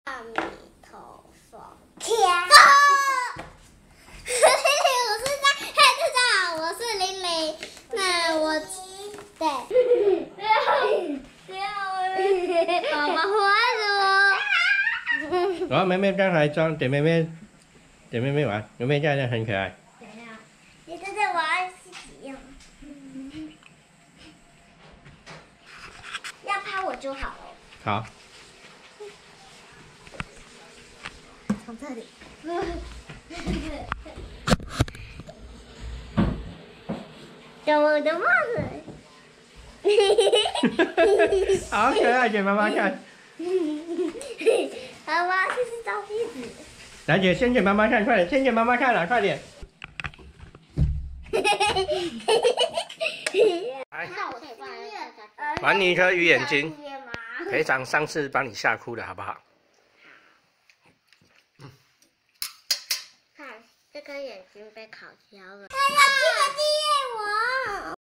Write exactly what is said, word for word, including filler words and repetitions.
阿弥陀佛，天！我是在，嘿，大家好，我是玲玲。那我对，宝宝回来了。 然后妹妹刚才装给妹妹，给妹妹玩，妹妹这样很可爱。 怎样？你这是我要自己用。要拍我就好了。 好。 从这里，有我的帽子， 好可爱，给妈妈看。 妈妈，这是照片子。 来姐，先给妈妈看，快点，先给妈妈看了，快点。来，还你一颗鱼眼睛，赔偿上次把你吓哭的好不好？ 这颗眼睛被烤焦了。他要去的第一我。